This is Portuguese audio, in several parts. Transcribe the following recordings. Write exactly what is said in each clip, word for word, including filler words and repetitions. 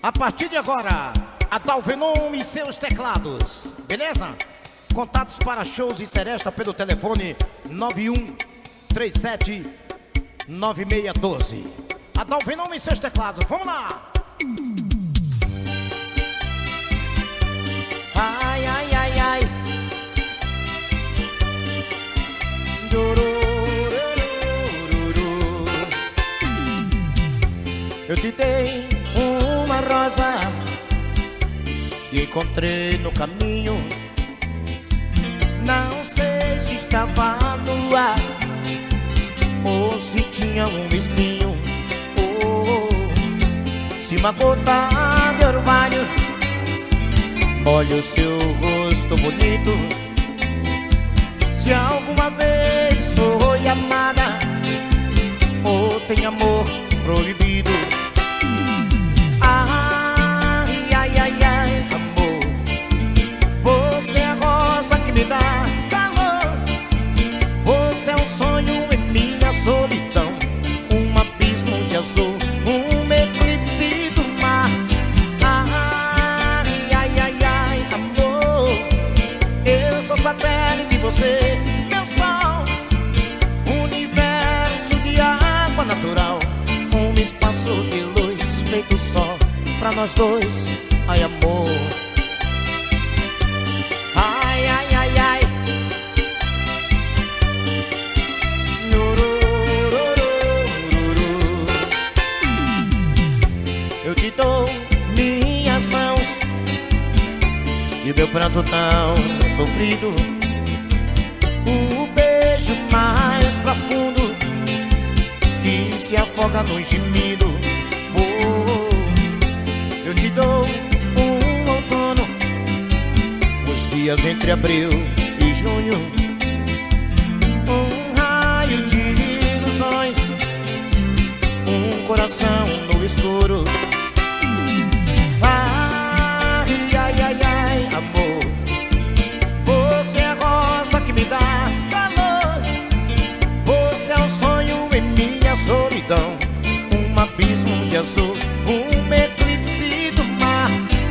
A partir de agora, Adalvenon e seus teclados, beleza? Contatos para shows e seresta pelo telefone nove um três sete nove seis um dois. Adalvenon e seus teclados, vamos lá! Ai, ai, ai, ai. Eu te dei uma rosa que encontrei no caminho. Não sei se estava no ar ou se tinha um espinho, oh, se uma gota de orvalho olha o seu rosto bonito. Se alguma vez foi amada ou tem amor proibido. Ai, ai, ai, ai, amor, você é a rosa que me dá calor. Você é um sonho em minha solidão, um abismo de azul, um eclipse do mar. Ai, ai, ai, ai, amor, eu sou satélite de você, meu sol, universo de água natural, um espaço de luz feito só pra nós dois. Ai, amor, ai, ai, ai, ai. Eu te dou minhas mãos e meu pranto tão sofrido, o beijo mais profundo que se afoga no gemido. Oh, eu te dou um outono, os dias entre abril e junho, um raio de ilusões, um coração no escuro. Ai, ai, ai, ai, amor, você é a rosa que me dá calor. Você é um sonho em minha solidão, um abismo de azul, um eclipse do mar.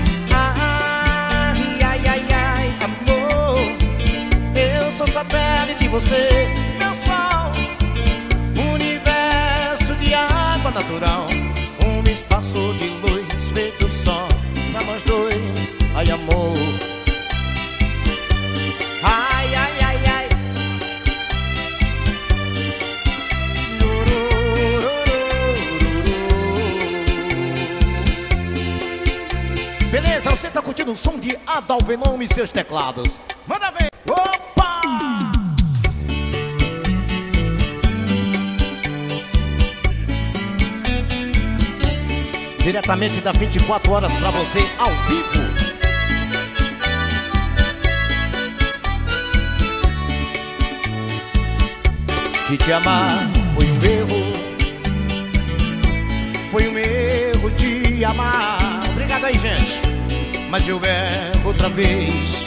Ai, ai, ai, ai, amor, eu sou satélite de você, meu sol, universo de água natural, um espaço de luz feito só pra nós dois. Ai, amor, ai, ai, ai, ai. Beleza, você tá curtindo o som de Adalvenon e seus teclados. Manda ver! Opa! Diretamente da vinte e quatro horas pra você, ao vivo. Se te amar foi um erro, foi um erro te amar. Obrigado aí, gente. Mas eu erro outra vez.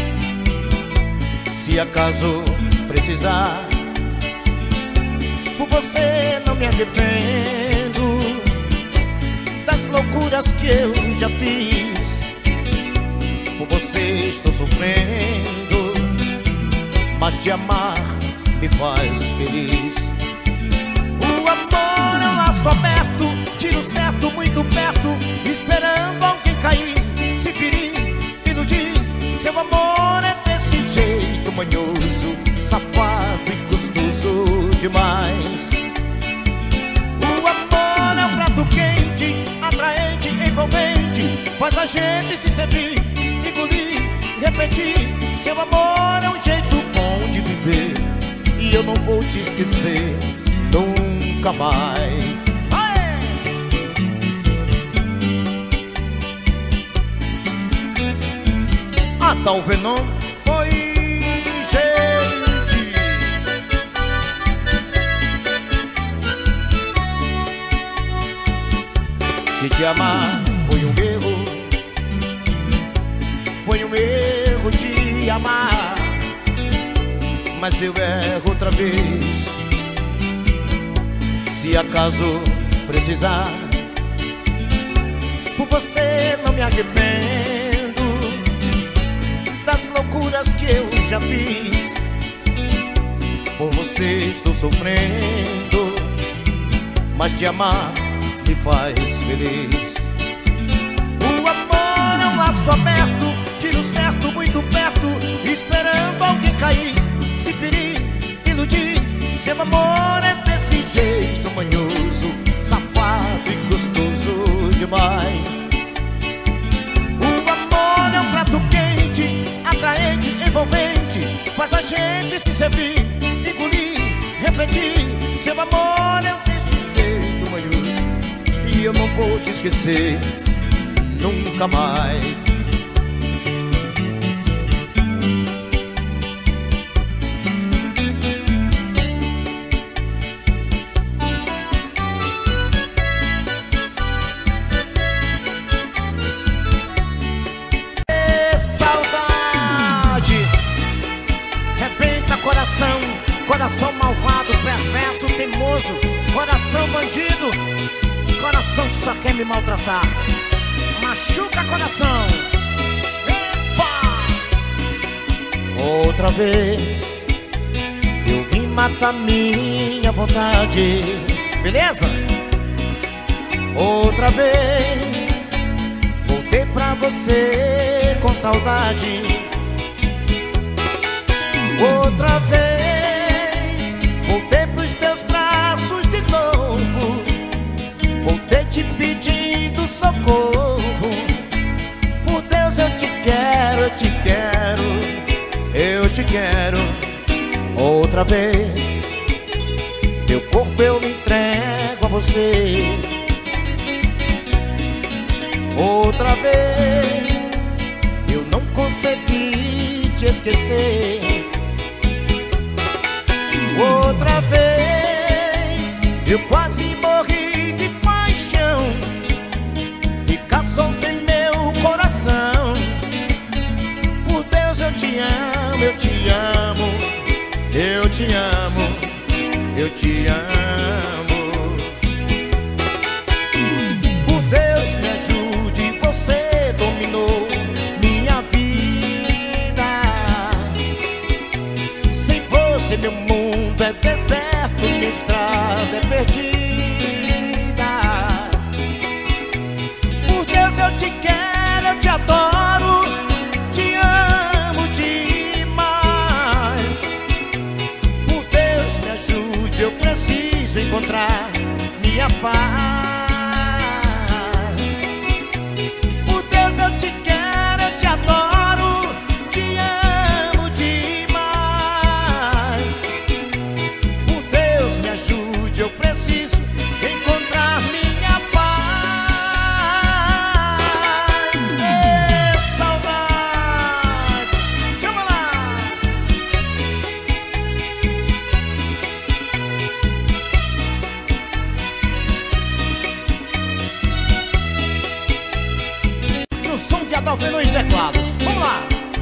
Se acaso precisar, por você não me arrependo das loucuras que eu já fiz. Por você estou sofrendo, mas te amar me faz feliz. O amor é um laço aberto, tiro certo muito perto, esperando alguém cair, se ferir, iludir. Seu amor é desse jeito manhoso, safado e gostoso demais. O amor é um prato quente, atraente, envolvente, faz a gente se servir, engolir, repetir. Seu amor é um jeito bom de viver, e eu não vou te esquecer nunca mais. Aê! Adalvenon, oi, gente. Se te amar foi um erro, foi um erro te amar, mas eu erro outra vez. Se acaso precisar, por você não me arrependo das loucuras que eu já fiz. Por você estou sofrendo, mas te amar me faz feliz. O amor é um laço aberto, tiro certo muito perto, esperando alguém cair, se ferir, iludir. Seu amor é desse jeito manhoso, safado e gostoso demais. O amor é um prato quente, atraente, envolvente, faz a gente se servir, engolir, repetir. Seu amor é desse jeito manhoso, e eu não vou te esquecer nunca mais. Coração malvado, perverso, teimoso, coração bandido, coração que só quer me maltratar, machuca coração. Epa! Outra vez eu vim matar minha vontade, beleza? Outra vez voltei pra você com saudade. Outra vez voltei pros teus braços de novo, voltei te pedindo socorro. Por Deus eu te quero, eu te quero, eu te quero. Outra vez, teu corpo eu me entrego a você. Outra vez, eu não consegui te esquecer. Outra vez, eu quase morri de paixão, ficar solto em meu coração. Por Deus eu te amo, eu te amo, eu te amo, eu te amo. Por Deus me ajude, você dominou minha vida. Sem você meu mundo é deserto, minha estrada é perdida. Por Deus eu te quero, eu te adoro, te amo demais. Por Deus me ajude, eu preciso encontrar minha paz. Por Deus eu te quero, eu te adoro, te amo demais. Eu preciso encontrar minha paz. Ê, saudade, chama lá. No som que Adalvino no teclados. Vamos lá.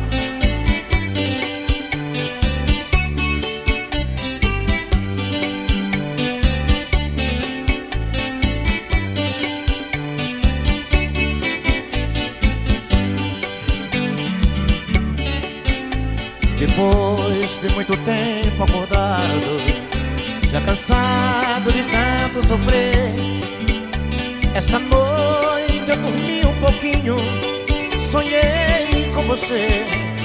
Depois de muito tempo acordado, já cansado de tanto sofrer, esta noite eu dormi um pouquinho, sonhei com você.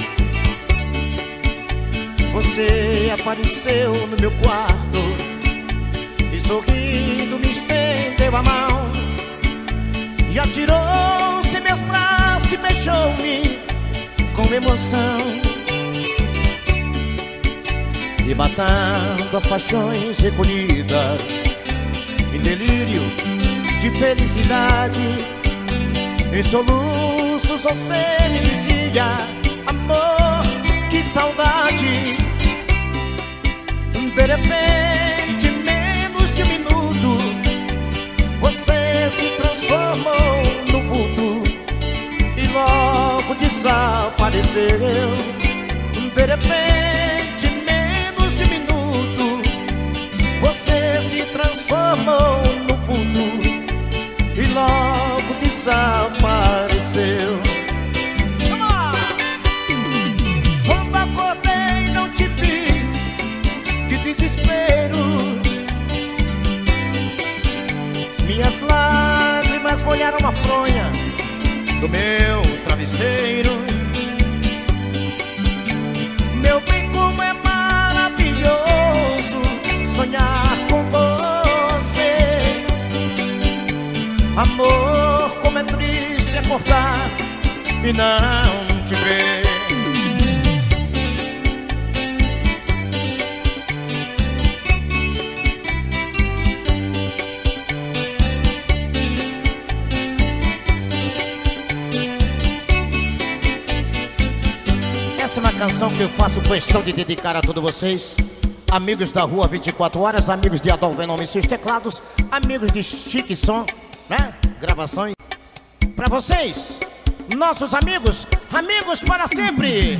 Você apareceu no meu quarto e sorrindo me estendeu a mão e atirou-se em meus braços e beijou-me com emoção. E matando as paixões recolhidas em delírio de felicidade, em soluços você me dizia: amor, que saudade. De repente, menos de um minuto, você se transformou no vulto e logo desapareceu. De repente, menos de um minuto, você se transformou no vulto e logo desapareceu. desapareceu. Quando acordei não te vi, que desespero. Minhas lágrimas molharam a fronha do meu travesseiro. Meu bem, como é maravilhoso sonhar com você. Amor, como é triste acordar e não te ver. Essa é uma canção que eu faço questão de dedicar a todos vocês, amigos da Rua vinte e quatro horas, amigos de Adolfo Venom e seus teclados, amigos de Chique Som, né? Gravações. Pra vocês, nossos amigos, amigos para sempre.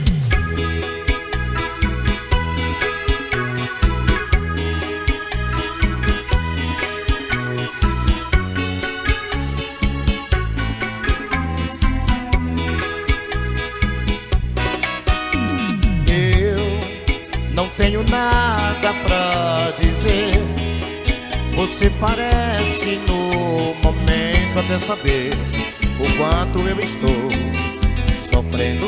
Tenho nada pra dizer. Você parece no momento até saber o quanto eu estou sofrendo.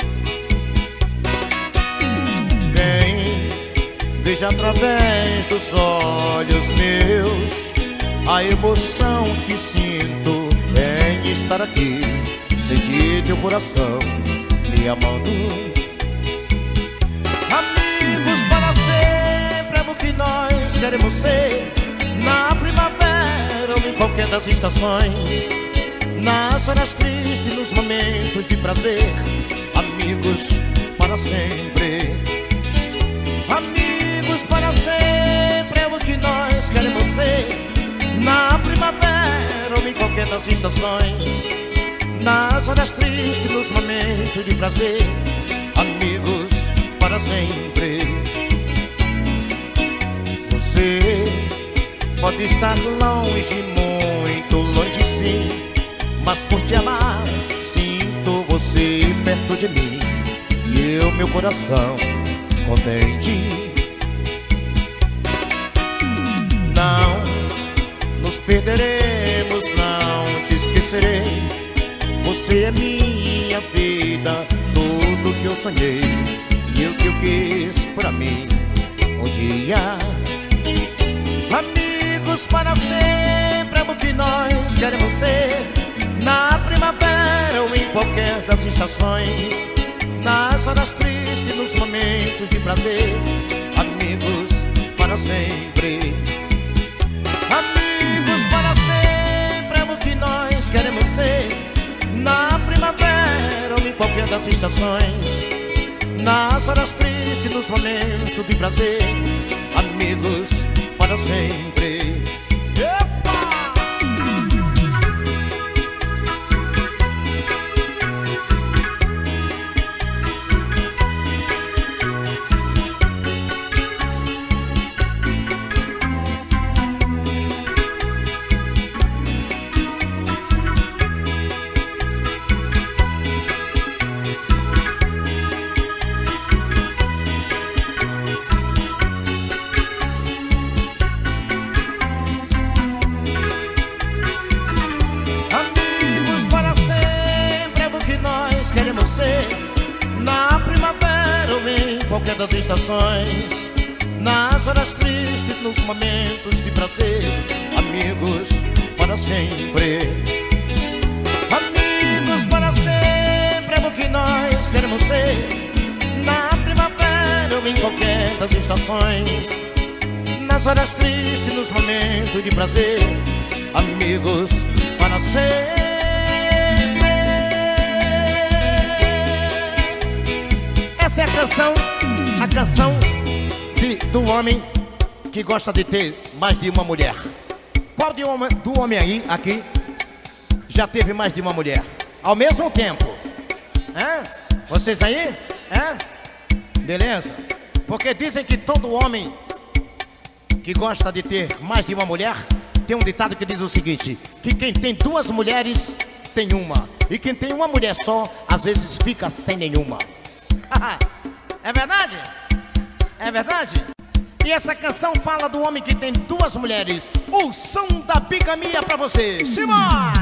Vem, veja através dos olhos meus a emoção que sinto em estar aqui, sentir teu coração me amando. Que nós queremos ser na primavera ou em qualquer das estações, nas horas tristes, nos momentos de prazer, amigos para sempre. Amigos para sempre é o que nós queremos ser na primavera ou em qualquer das estações, nas horas tristes, nos momentos de prazer, amigos para sempre. Você pode estar longe, muito longe sim, mas por te amar sinto você perto de mim e eu, meu coração contente. Não nos perderemos, não te esquecerei. Você é minha vida, tudo que eu sonhei e o que eu quis pra mim um dia. Amigos para sempre é o que nós queremos ser na primavera ou em qualquer das estações, nas horas tristes, nos momentos de prazer, amigos para sempre. Amigos para sempre é o que nós queremos ser na primavera ou em qualquer das estações, nas horas tristes, nos momentos de prazer, amigos para sempre. Epa! Queremos ser na primavera ou em qualquer das estações, nas horas tristes, nos momentos de prazer, amigos para sempre. Amigos para sempre é o que nós queremos ser na primavera ou em qualquer das estações, nas horas tristes, nos momentos de prazer, amigos para sempre. Essa é a canção, a canção de, do homem que gosta de ter mais de uma mulher. Qual de homem, do homem aí, aqui, já teve mais de uma mulher ao mesmo tempo? É? Vocês aí? É? Beleza? Porque dizem que todo homem que gosta de ter mais de uma mulher, tem um ditado que diz o seguinte: que quem tem duas mulheres tem uma. E quem tem uma mulher só, às vezes fica sem nenhuma. É verdade? É verdade? E essa canção fala do homem que tem duas mulheres. O som da bigamia pra você. Simão!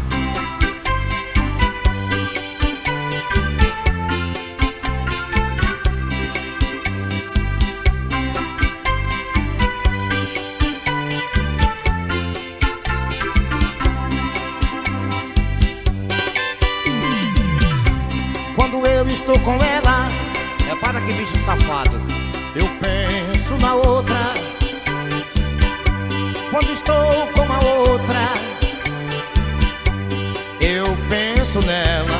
Quando eu estou com ela, é para que bicho safado, eu penso na outra. Quando estou com a outra, eu penso nela.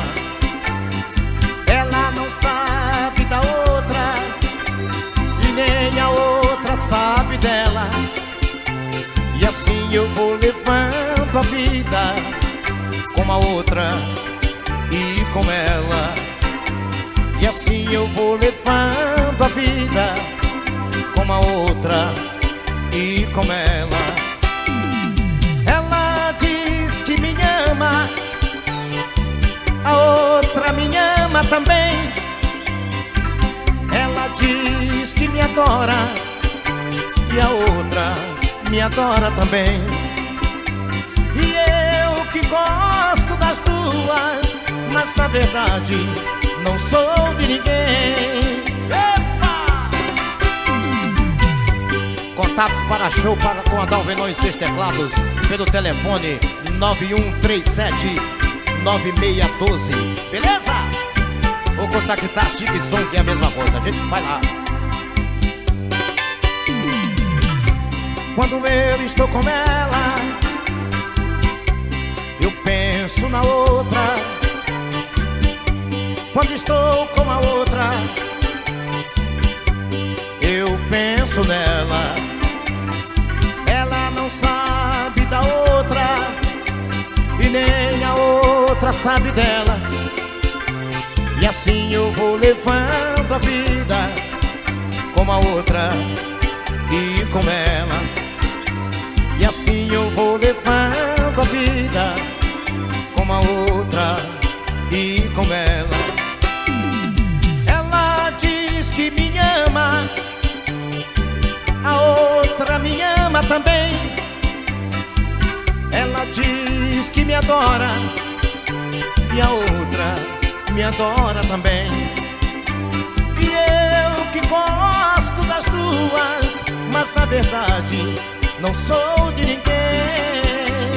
Ela não sabe da outra, e nem a outra sabe dela. E assim eu vou levando a vida com a outra e com ela. E assim eu vou levando a vida com a outra e com ela. Ela diz que me ama, a outra me ama também. Ela diz que me adora e a outra me adora também. E eu que gosto das duas, mas na verdade não sou de ninguém. Epa! Contatos para show para com Adalvenon e seus teclados pelo telefone nove um três sete nove seis um dois. Beleza? Vou contactar Chique Som, que é a mesma coisa. A gente vai lá. Quando eu estou com ela, eu penso na outra. Quando estou com a outra, eu penso nela. Ela não sabe da outra, e nem a outra sabe dela. E assim eu vou levando a vida com a outra e com ela. E assim eu vou levando a vida com a outra e com ela. Que me ama, a outra me ama também. Ela diz que me adora e a outra me adora também. E eu que gosto das duas, mas na verdade não sou de ninguém.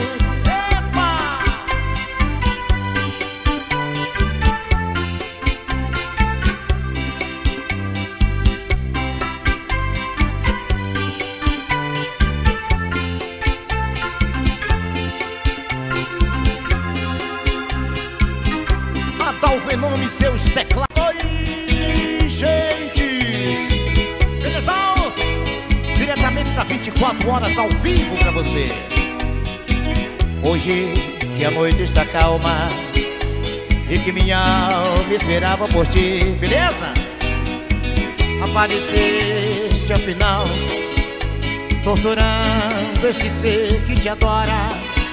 Adalvenon e seus teclados. Oi, gente! Beleza? Diretamente da vinte e quatro horas ao vivo pra você. Hoje que a noite está calma e que minha alma esperava por ti. Beleza? Apareceste afinal, torturando este ser que te adora.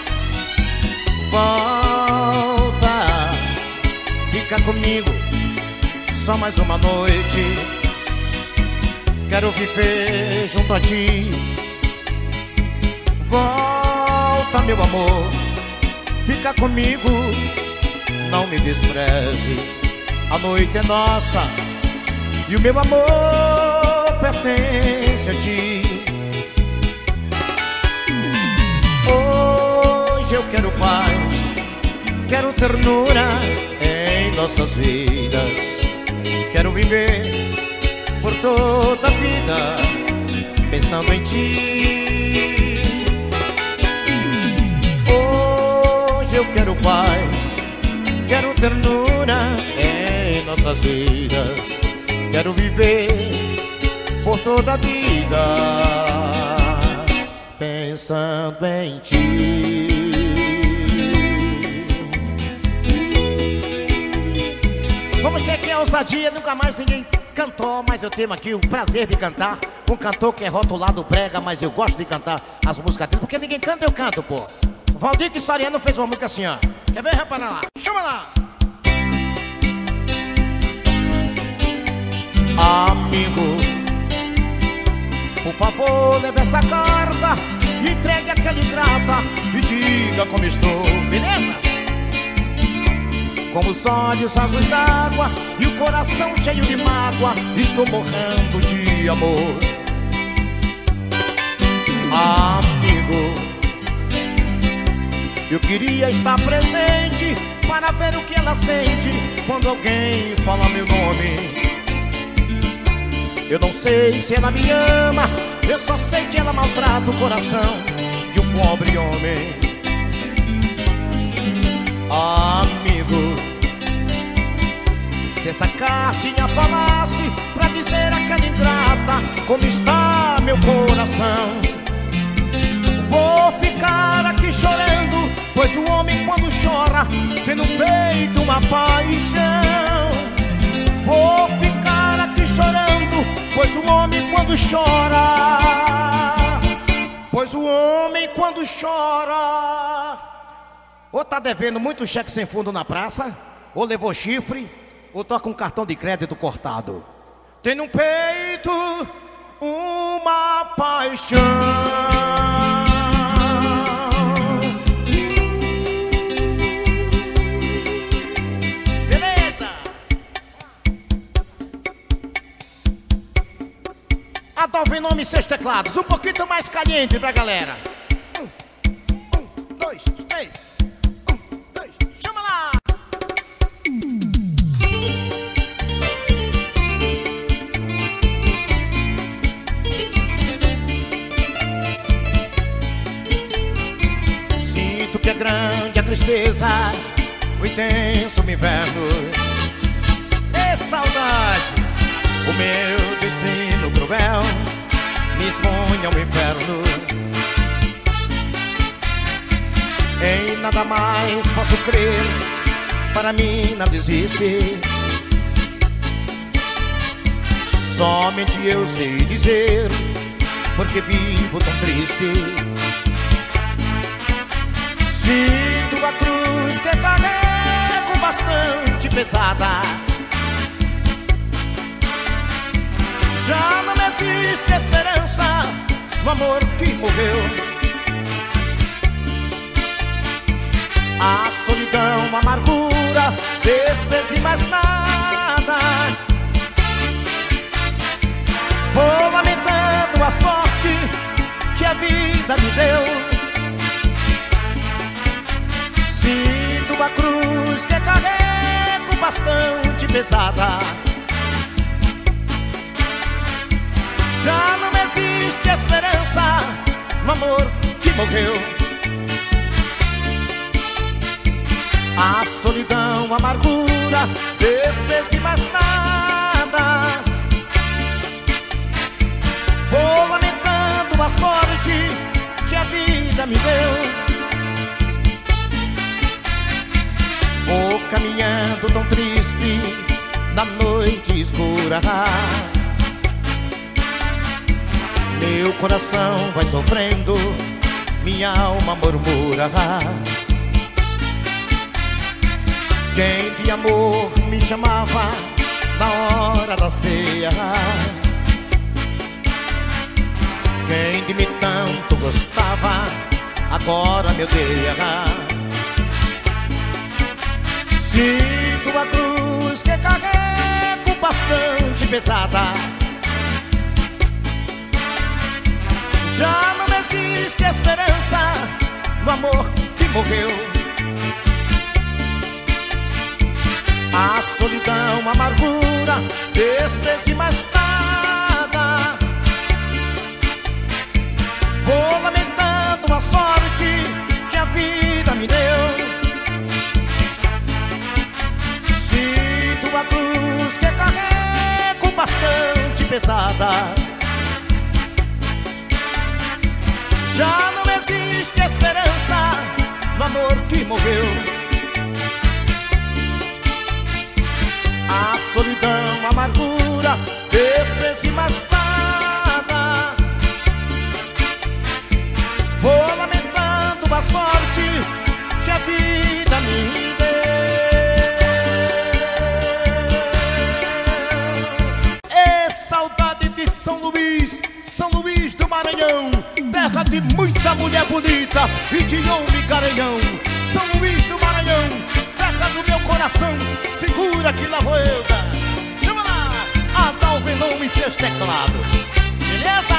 Volta, fica comigo, só mais uma noite. Quero viver junto a ti. Volta, meu amor, fica comigo, não me despreze. A noite é nossa e o meu amor pertence a ti. Hoje eu quero paz, quero ternura em nossas vidas. Quero viver por toda a vida pensando em ti. Hoje eu quero paz, quero ternura em nossas vidas. Quero viver por toda a vida pensando em ti. Vamos ter aqui a ousadia, nunca mais ninguém cantou, mas eu tenho aqui o prazer de cantar. Um cantor que é rotulado brega, mas eu gosto de cantar as músicas dele, porque ninguém canta, eu canto, pô. Valdir Soriano fez uma música assim, ó. Quer ver? Repara lá. Chama lá. Amigo, por favor, leve essa carta, entregue aquela ingrata e diga como estou, beleza? Com os olhos azuis d'água e o coração cheio de mágoa, estou morrendo de amor. Amigo, eu queria estar presente para ver o que ela sente quando alguém fala meu nome. Eu não sei se ela me ama, eu só sei que ela maltrata o coração de um pobre homem. Amigo, se essa cartinha falasse pra dizer àquela ingrata como está meu coração, vou ficar aqui chorando, pois o homem quando chora tem no peito uma paixão. Vou ficar aqui chorando, pois o homem quando chora, pois o homem quando chora, ou tá devendo muito cheque sem fundo na praça, ou levou chifre, ou tá com cartão de crédito cortado. Tem no peito uma paixão. Adolfo em nome e seus teclados, um pouquinho mais caliente pra galera. Um, um, dois, três. Um, dois, chama lá! Sinto que é grande a tristeza, o intenso inverno. É saudade, o meu destino cruel me expõe ao inferno. Em nada mais posso crer, para mim nada existe. Somente eu sei dizer porque vivo tão triste. Sinto a cruz que carrego bastante pesada. Já não existe esperança no amor que morreu. A solidão, a amargura, desprezo e mais nada. Vou lamentando a sorte que a vida me deu. Sinto a cruz que carrego bastante pesada. Já não existe esperança no amor que morreu. A solidão, a amargura, desprezo e mais nada. Vou lamentando a sorte que a vida me deu. Vou caminhando tão triste na noite escura. Meu coração vai sofrendo, minha alma murmura. Quem de amor me chamava na hora da ceia, quem de mim tanto gostava, agora me odeia. Sinto a cruz que carrego bastante pesada. Já não existe esperança no amor que morreu. A solidão, a amargura, desprezo e mais nada. Vou lamentando a sorte que a vida me deu. Sinto a cruz que carrego bastante pesada. Já não existe esperança no amor que morreu. A solidão, a amargura, desprezo e mais nada. Vou lamentando a sorte da mulher bonita e de homem garanhão. São Luís do Maranhão, terra do meu coração. Segura que lá vou eu dar. Chama lá, Adalvenon e seus teclados. Beleza?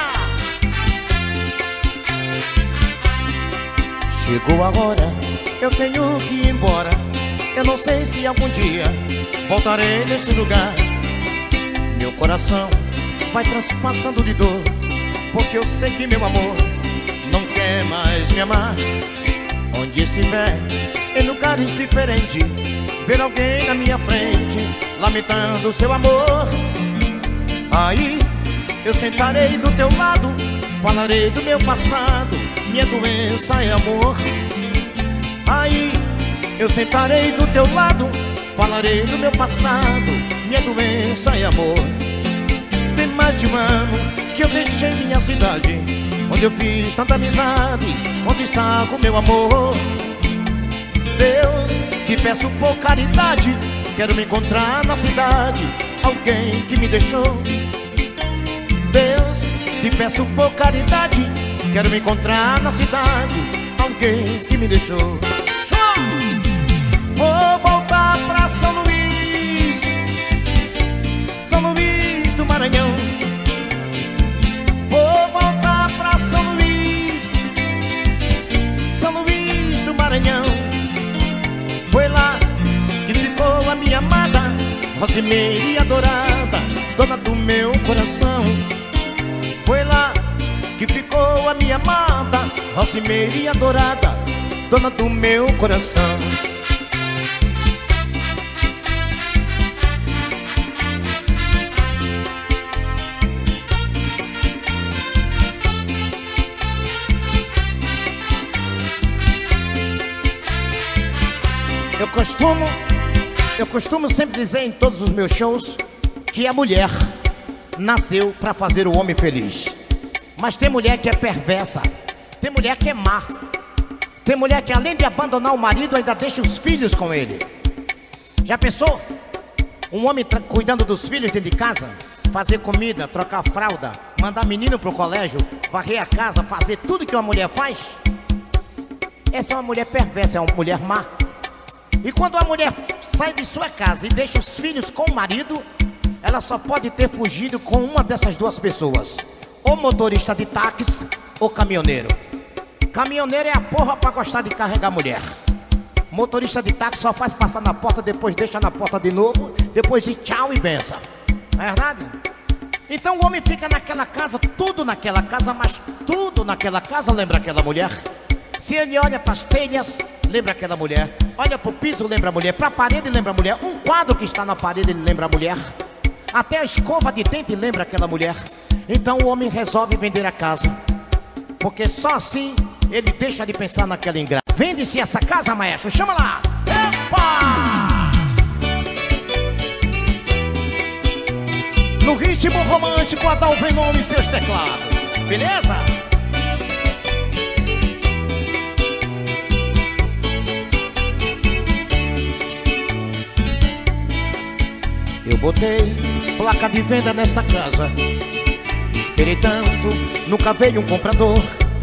Chegou a hora, eu tenho que ir embora. Eu não sei se algum dia voltarei nesse lugar. Meu coração vai transpassando de dor, porque eu sei que meu amor não quer mais me amar. Onde estiver, em lugares diferentes, ver alguém na minha frente lamentando seu amor. Aí eu sentarei do teu lado, falarei do meu passado, minha doença é amor. Aí eu sentarei do teu lado, falarei do meu passado, minha doença é amor. Tem mais de um ano que eu deixei minha cidade, onde eu fiz tanta amizade, onde está o meu amor. Deus, te peço por caridade, quero me encontrar na cidade, alguém que me deixou. Deus, te peço por caridade, quero me encontrar na cidade, alguém que me deixou. Vou voltar pra São Luís, São Luís do Maranhão. Vou voltar pra São Luís, São Luís do Maranhão. Foi lá que ficou a minha amada, Rosimeire adorada, dona do meu coração. Foi lá que ficou a minha amada, Rosimeire adorada, dona do meu coração. Eu costumo, eu costumo sempre dizer em todos os meus shows que a mulher nasceu para fazer o homem feliz. Mas tem mulher que é perversa, tem mulher que é má, tem mulher que além de abandonar o marido ainda deixa os filhos com ele. Já pensou? Um homem cuidando dos filhos dentro de casa, fazer comida, trocar fralda, mandar menino pro colégio, varrer a casa, fazer tudo que uma mulher faz? Essa é uma mulher perversa, é uma mulher má. E quando a mulher sai de sua casa e deixa os filhos com o marido, ela só pode ter fugido com uma dessas duas pessoas: ou motorista de táxi ou caminhoneiro. Caminhoneiro é a porra pra gostar de carregar mulher. Motorista de táxi só faz passar na porta, depois deixa na porta de novo, depois de tchau e benção. Não é verdade? Então o homem fica naquela casa, tudo naquela casa, mas tudo naquela casa lembra aquela mulher. Se ele olha para as telhas, lembra aquela mulher. Olha para o piso, lembra a mulher. Para a parede, lembra a mulher. Um quadro que está na parede, ele lembra a mulher. Até a escova de dente lembra aquela mulher. Então o homem resolve vender a casa, porque só assim ele deixa de pensar naquela ingrata. Vende-se essa casa, maestro, chama lá. Epa! No ritmo romântico, Adalvenon e seus teclados. Beleza? Eu botei placa de venda nesta casa, esperei tanto, nunca veio um comprador.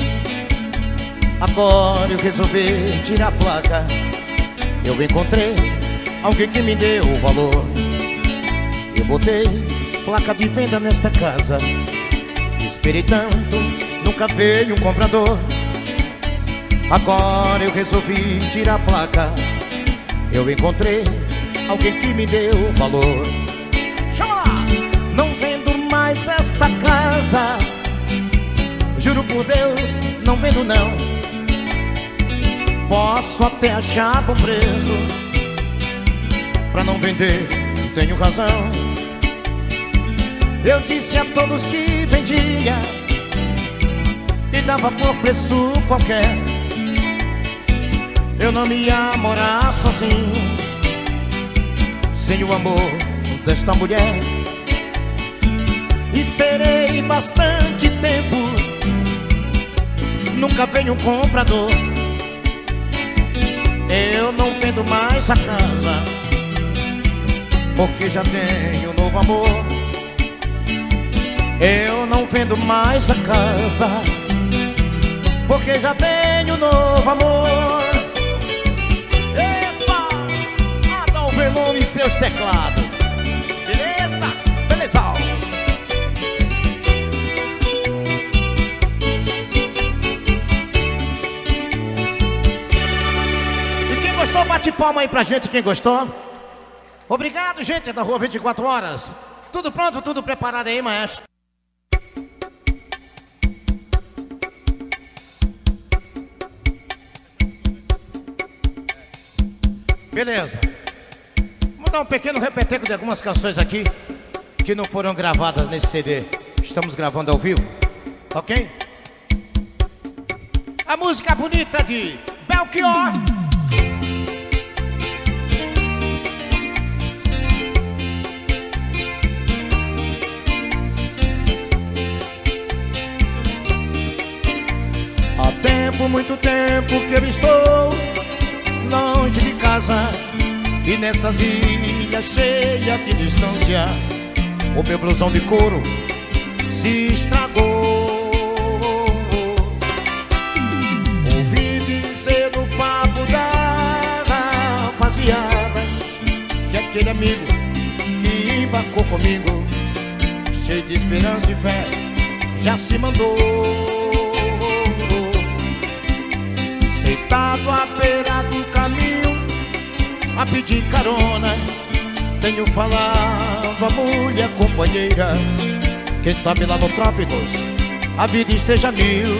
Agora eu resolvi tirar a placa, eu encontrei alguém que me deu o valor. Eu botei placa de venda nesta casa, esperei tanto, nunca veio um comprador. Agora eu resolvi tirar a placa, eu encontrei alguém que me deu o valor. Chama lá! Não vendo mais esta casa, juro por Deus, não vendo não. Posso até achar bom preço, pra não vender tenho razão. Eu disse a todos que vendia e dava por preço qualquer. Eu não ia morar sozinho sem o amor desta mulher. Esperei bastante tempo, nunca veio um comprador. Eu não vendo mais a casa, porque já tenho um novo amor. Eu não vendo mais a casa, porque já tenho novo amor. Epa! Adão Venom e seus teclados. Beleza? Beleza! E quem gostou, bate palma aí pra gente, quem gostou. Obrigado, gente da Rua vinte e quatro horas. Tudo pronto, tudo preparado aí, maestro? Beleza. Vamos dar um pequeno repeteco de algumas canções aqui que não foram gravadas nesse C D. Estamos gravando ao vivo, ok? A música bonita de Belchior. Há tempo, muito tempo que eu estou longe de casa, e nessas ilhas cheias de distância o meu blusão de couro se estragou. Ouvi dizer no papo da rapaziada que aquele amigo que embarcou comigo, cheio de esperança e fé, já se mandou. Sentado à beira do caminho, a pedir carona, tenho falado a mulher companheira. Quem sabe lá no Trópicos a vida esteja mil.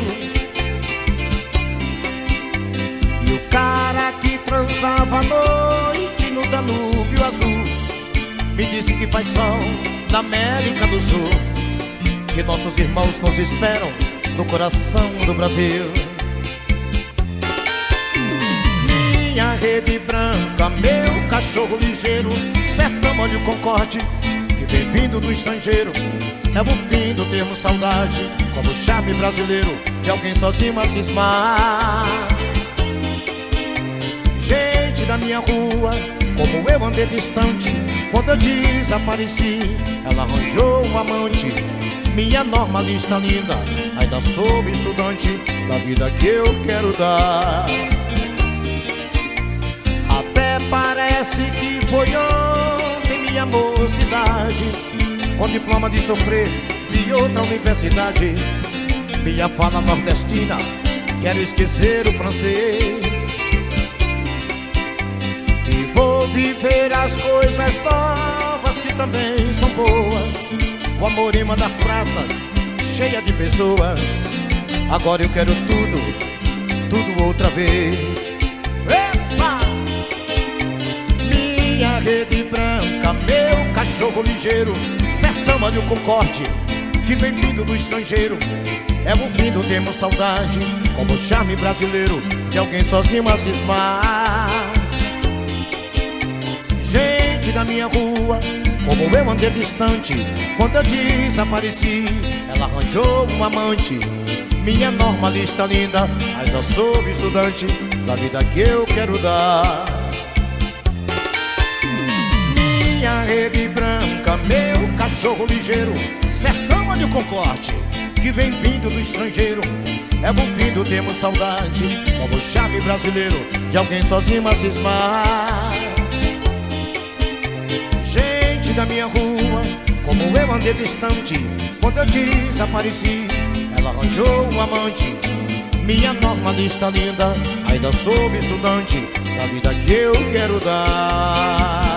E o cara que transava à noite no Danúbio Azul me disse que faz som da América do Sul, que nossos irmãos nos esperam no coração do Brasil. Minha rede branca, meu cachorro ligeiro, sertão olho concorde, que vem vindo do estrangeiro. É o fim do termo saudade, como o charme brasileiro de alguém sozinho a cismar. Gente da minha rua, como eu andei distante, quando eu desapareci, ela arranjou um amante. Minha normalista linda, ainda sou estudante da vida que eu quero dar. Até parece que foi ontem minha mocidade, com diploma de sofrer de outra universidade. Minha fala nordestina, quero esquecer o francês, e vou viver as coisas novas que também são boas. O amor ima das praças, cheia de pessoas. Agora eu quero tudo, tudo outra vez. Epa! Minha rede branca, meu cachorro ligeiro, sertão olho concorde, que vem vindo do estrangeiro. É o fim do termo saudade, como o charme brasileiro de alguém sozinho a cismar. Gente da minha rua, como eu andei distante, quando eu desapareci, ela arranjou um amante. Minha normalista linda, ainda sou estudante da vida que eu quero dar. Minha rede branca, meu cachorro ligeiro, sertão olho concorde, que vem vindo do estrangeiro. É o fim do termo saudade, como o charme brasileiro de alguém sozinho a cismar. Gente da minha rua, como eu andei distante, quando eu desapareci, ela arranjou um amante. Minha normalista linda, ainda sou estudante da vida que eu quero dar.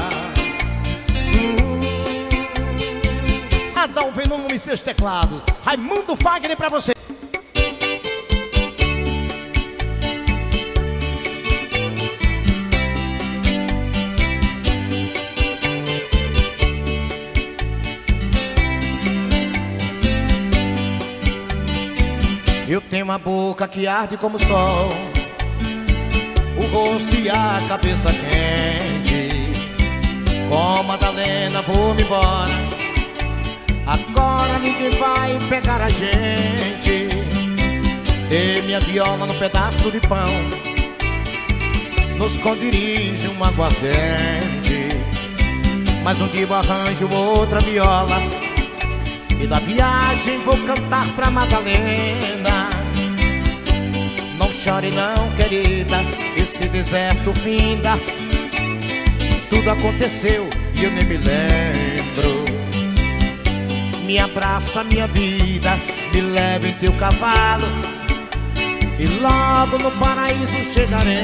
Adão Venom e seus teclados, Raimundo Fagner pra você. Eu tenho uma boca que arde como o sol, o rosto e a cabeça quente. Com Madalena vou-me embora, agora ninguém vai pegar a gente. Dê minha viola num pedaço de pão, nos condirige um aguardente. Mas um dia eu arranjo outra viola, e da viagem vou cantar pra Madalena. chore não, querida, esse deserto finda. Tudo aconteceu e eu nem me lembro. Me abraça, minha vida, me leva em teu cavalo, e logo no paraíso chegaremos.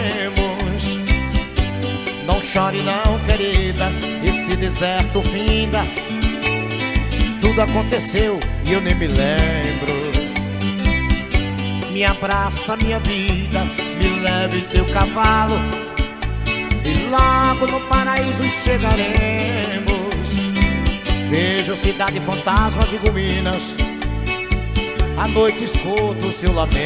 Não chore não, querida, esse deserto finda. Tudo aconteceu e eu nem me lembro. Me abraça, minha vida, me leva em teu cavalo, e logo no paraíso chegaremos. Vejo cidade fantasma de Minas, à noite escuto seu lamento.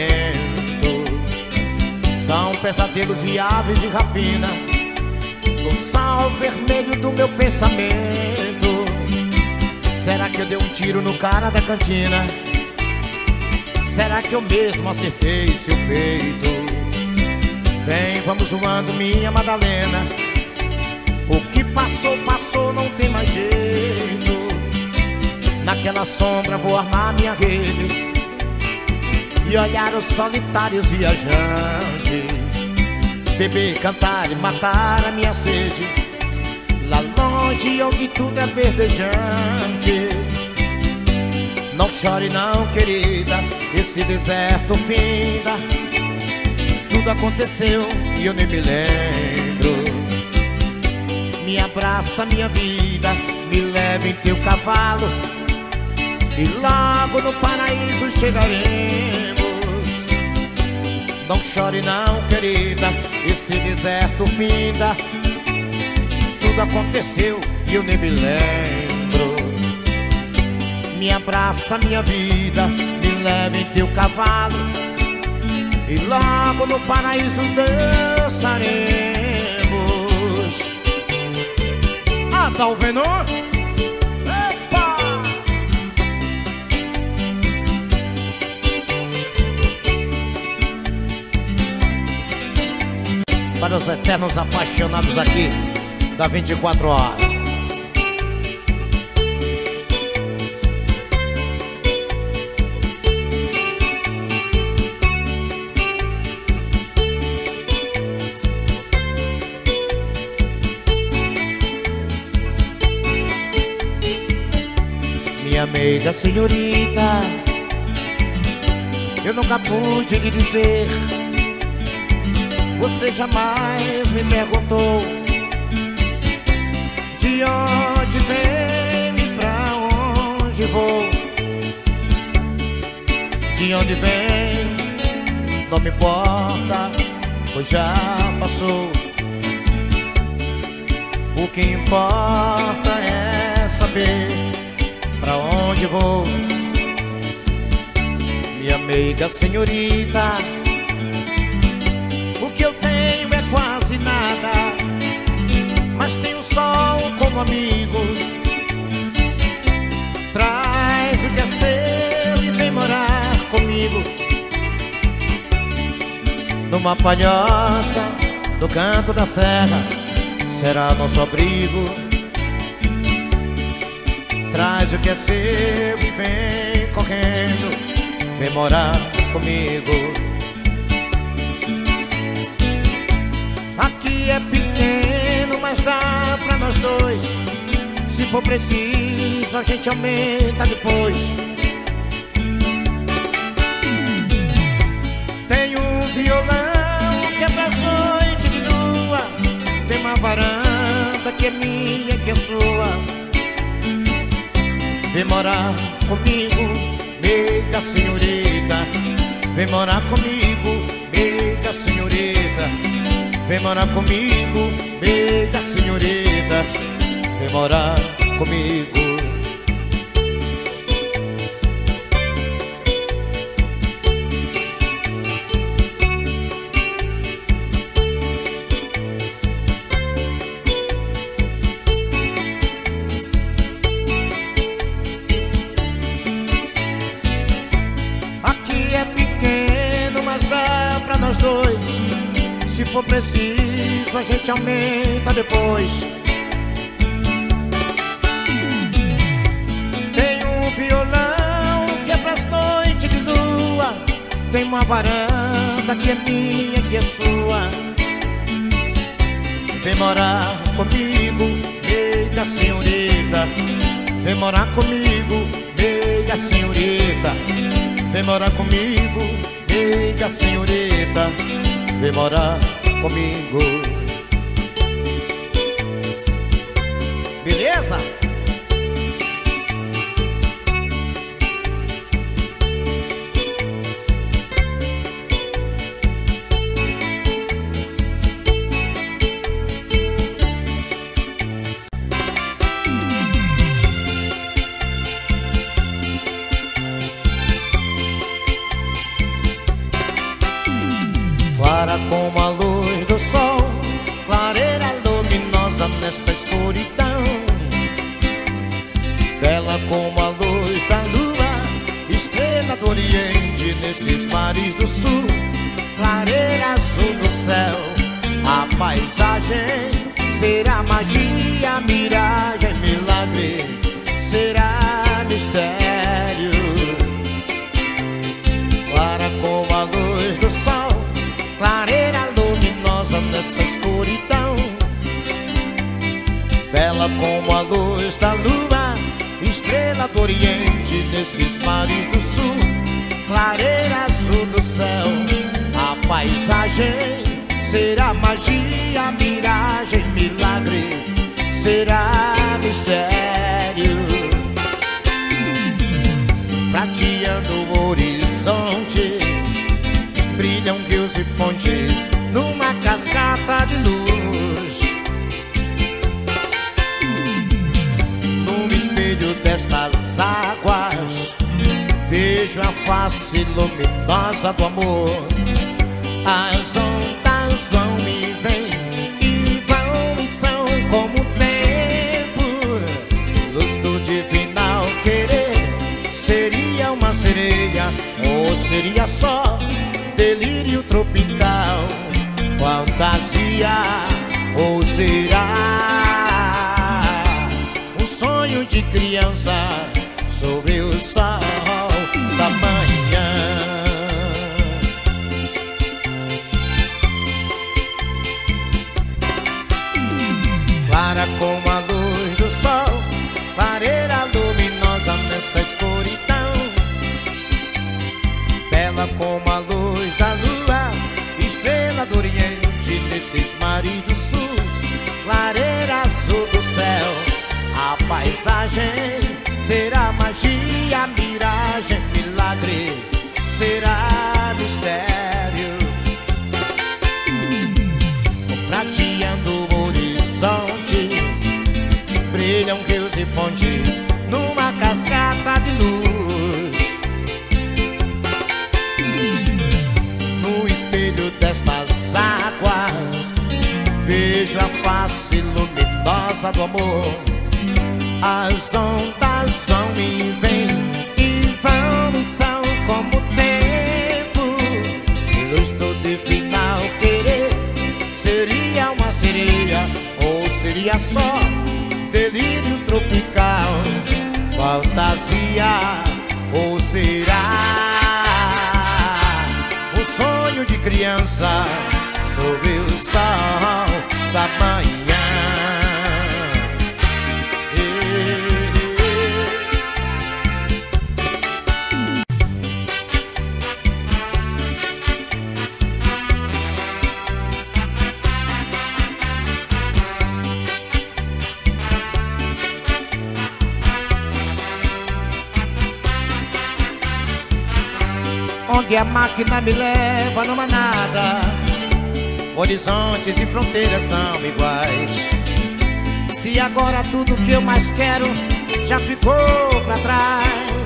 São pesadelos e aves de rapina no sal vermelho do meu pensamento. Será que eu dei um tiro no cara da cantina? Será que eu mesmo acertei seu peito? Vem, vamos voando, minha Madalena. O que passou, passou, não tem mais jeito. Naquela sombra vou armar minha rede e olhar os solitários viajantes, beber, cantar e matar a minha sede, lá longe onde tudo é verdejante. Não chore não, querida, esse deserto finda. Tudo aconteceu e eu nem me lembro. Me abraça, minha vida, me leva em teu cavalo, e logo no paraíso chegaremos. Não chore não, querida, esse deserto finda. Tudo aconteceu e eu nem me lembro. Me abraça, minha vida, me leva em teu cavalo, e logo no paraíso dançaremos. Ah, tá ouvindo? Epa! Para os eternos apaixonados aqui da vinte e quatro horas. Minha meiga senhorita, eu nunca pude lhe dizer. Você jamais me perguntou de onde vem e pra onde vou. De onde vem não me importa, pois já passou. O que importa é saber pra onde vou. Minha meiga senhorita, o que eu tenho é quase nada, mas tenho o sol como amigo. Traz o que é seu e vem morar comigo, numa palhoça do canto da serra, será nosso abrigo. Traz o que é seu e vem correndo, vem morar comigo. Aqui é pequeno, mas dá pra nós dois. Se for preciso, a gente aumenta depois. Tem um violão que é pras noites de lua, tem uma varanda que é minha, que é sua. Vem morar comigo, meiga senhorita. Vem morar comigo, meiga senhorita. Vem morar comigo, meiga senhorita. Vem morar comigo. Aqui é pequeno, mas dá pra nós dois. Se for preciso, a gente aumenta depois. Tem um violão que é pras noites de lua, tem uma varanda vida que é minha, que é sua. Vem morar comigo, meia senhorita. Vem morar comigo, meia senhorita. Vem morar comigo, meia senhorita. Vem morar comigo. Beleza? Clara como a luz do sol, clareira luminosa nesta escuridão. Bela como a luz da lua, estrela do oriente nesses mares do sul. Clareira azul do céu, a paisagem será magia, miragem, milagre, será mistério. Clara como a luz do sol, clareira luminosa nessa escuridão. Bela como a luz da lua, estrela do oriente nesses mares do sul. Clareira azul do céu, a paisagem será magia, miragem, milagre, será mistério. Prateando o horizonte, brilham rios e fontes numa cascata de luz. No espelho destas águas, vejo a face luminosa do amor. As ondas vão e vêm e vão e são como o tempo. Luz do divinal querer, seria uma sereia ou seria só delírio tropical, fantasia ou será um sonho de criança sobre o sol da manhã. Clara como a luz do sol, clareira luminosa nessa escuridão. Bela como a luz da lua, estrela do oriente nesses mares do sul. Clareira azul do céu, a paisagem será magia, miragem, milagre, será mistério. Prateando o horizonte, brilham rios e fontes numa cascata de luz. No espelho destas águas, vejo a face luminosa do amor. As ondas vão e vêm e vão e são como o tempo. Luz do divinal querer, seria uma sereia ou seria só delírio tropical, fantasia ou será um sonho de criança sobre o sol da manhã. Onde a máquina me leva numa nada, horizontes e fronteiras são iguais. Se agora tudo que eu mais quero já ficou pra trás.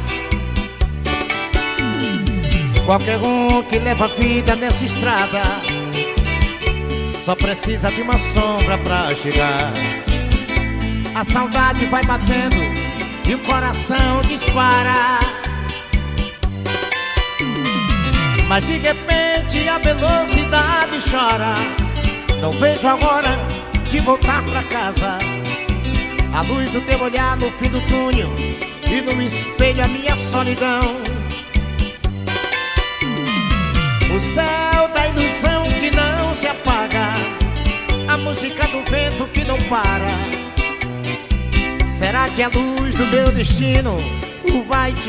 Qualquer um que leva a vida nessa estrada só precisa de uma sombra pra chegar. A saudade vai batendo e o coração dispara. Mas de repente a velocidade chora. Não vejo a hora de voltar pra casa. A luz do teu olhar no fim do túnel e no espelho a minha solidão. O céu da ilusão que não se apaga, a música do vento que não para. Será que a luz do meu destino vai te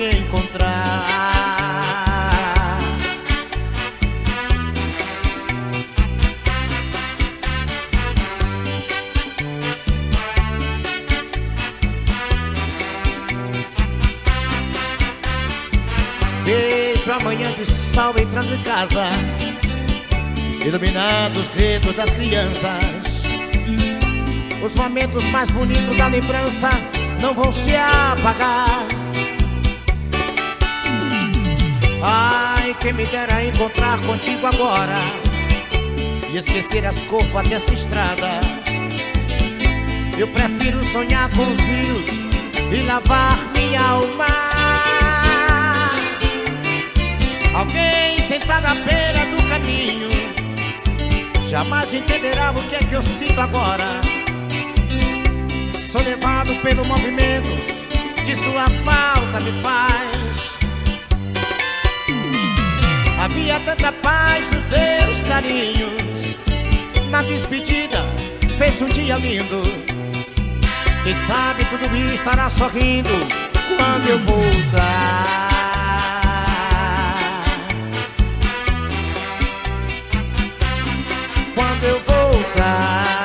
encontrar? Vejo a manhã de sol entrando em casa, iluminando os gritos das crianças. Os momentos mais bonitos da lembrança não vão se apagar. Ai, quem me dera encontrar contigo agora e esquecer as curvas dessa estrada. Eu prefiro sonhar com os rios e lavar minha alma. Alguém sentado à beira do caminho jamais entenderá o que é que eu sinto agora. Sou levado pelo movimento que sua falta me faz. Havia tanta paz nos teus carinhos, na despedida fez um dia lindo. Quem sabe tudo estará sorrindo quando eu voltar. Quando eu voltar.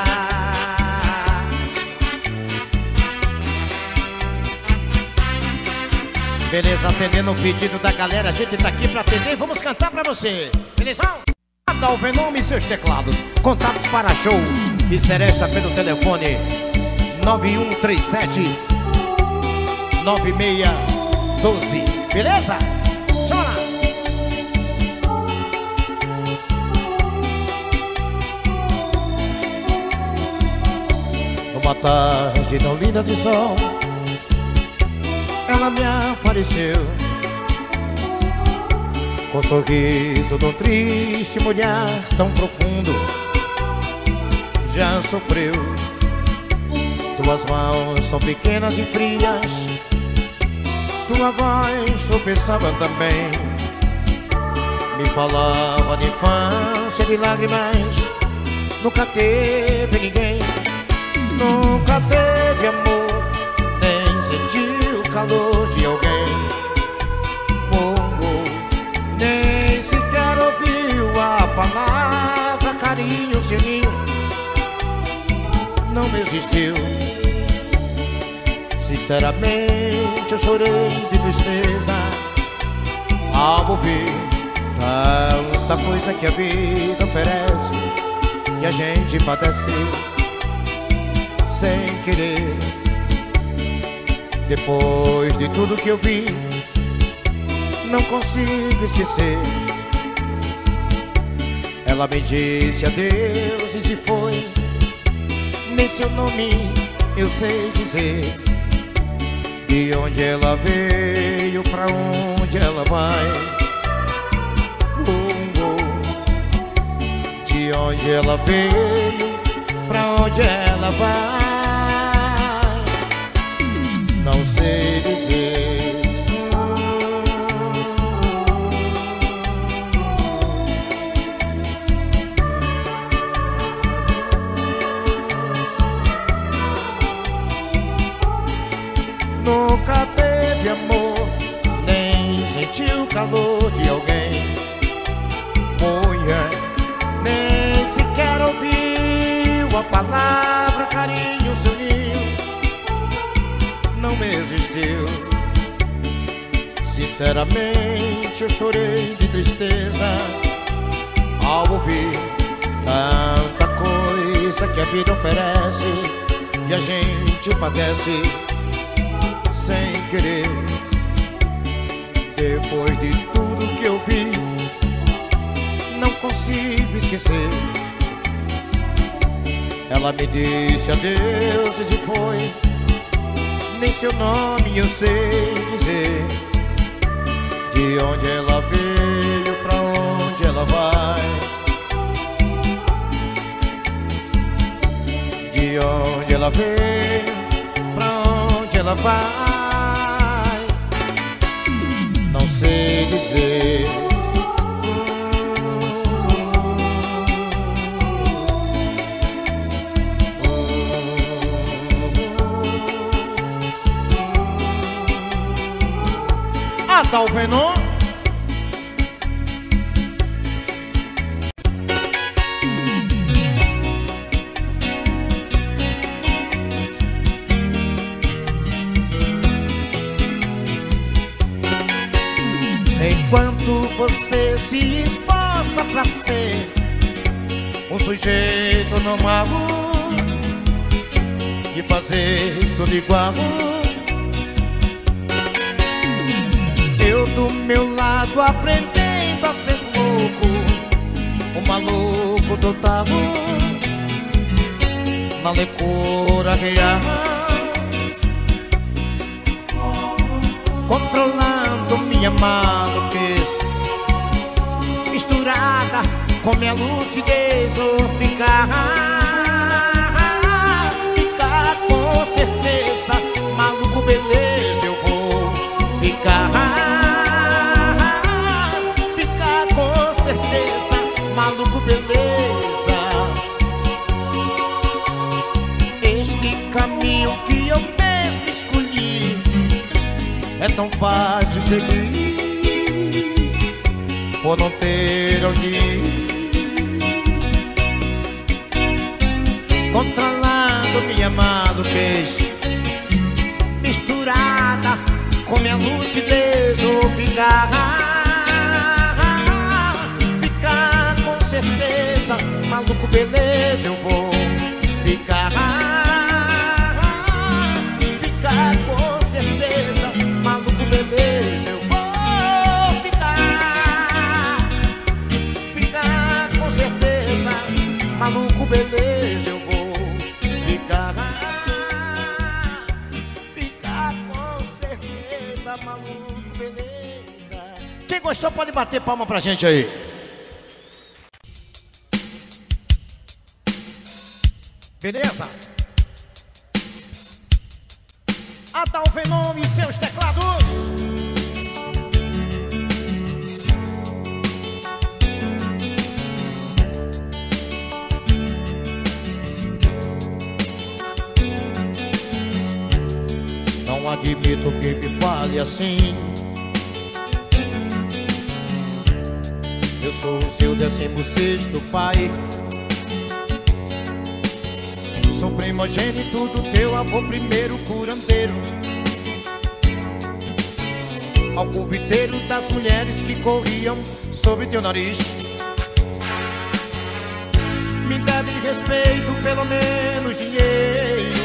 Beleza, atendendo o pedido da galera, a gente tá aqui pra atender, vamos cantar pra você. Beleza? Dá o Venome e seus teclados. Contatos para show e seresta pelo telefone nove um três sete, nove seis um dois. Beleza? Chora! Uma tarde tão linda de sol, ela me apareceu com o sorriso de um triste olhar tão profundo. Já sofreu, tuas mãos são pequenas e frias, tua voz tropeçava também. Me falava de infância, de lágrimas, nunca teve ninguém. Nunca teve amor, nem sentiu o calor de alguém. Oh, oh, nem sequer ouviu a palavra carinho, selinho. Não existiu. Sinceramente eu chorei de tristeza ao ouvir tanta coisa que a vida oferece e a gente padece sem querer. Depois de tudo que eu vi, não consigo esquecer. Ela me disse adeus e se foi. Nem seu nome eu sei dizer. De onde ela veio, pra onde ela vai. Oh, oh. De onde ela veio, pra onde ela vai. Não sei dizer. Nunca teve amor, nem sentiu o calor de alguém. Mulher, nem sequer ouviu a palavra carinho, selinho. Não existiu. Sinceramente eu chorei de tristeza ao ouvir tanta coisa que a vida oferece e a gente padece sem querer. Depois de tudo que eu vi, não consigo esquecer. Ela me disse adeus e se foi. Nem seu nome eu sei dizer. De onde ela veio, pra onde ela vai. De onde ela veio, pra onde ela vai. Não sei dizer. Adalvenon. Enquanto você se esforça pra ser um sujeito normal e fazer tudo igual, eu do meu lado aprendendo a ser louco, um maluco total, na loucura real, controlando minha maluquice, misturada com minha lucidez. Ou ficar, ficar com certeza, maluco beleza eu vou ficar, ficar com certeza, maluco beleza. Este caminho que eu mesmo escolhi é tão fácil seguir, por não ter onde ir, controlando minha maluquez, misturada com minha lucidez. Ou ficar, ficar com certeza, maluco beleza eu vou ficar, ficar com certeza, maluco beleza eu vou ficar, ficar com certeza, maluco beleza eu vou ficar, ficar com certeza, maluco beleza. Quem gostou pode bater palma pra gente aí. Beleza? Adalvenon e seus teclados. Não admito que me fale assim. Eu sou o seu décimo sexto pai, sou primogênito do teu avô, primeiro curandeiro, alcoviteiro das mulheres que corriam sobre teu nariz. Me deve respeito, pelo menos dinheiro.